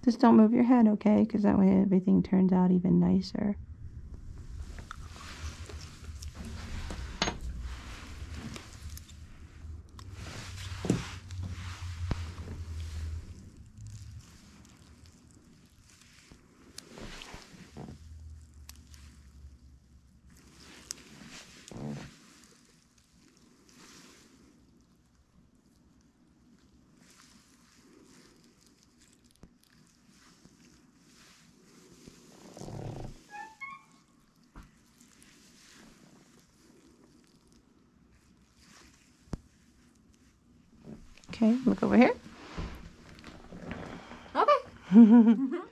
Just don't move your head, okay? Because that way everything turns out even nicer. Okay, look over here. Okay.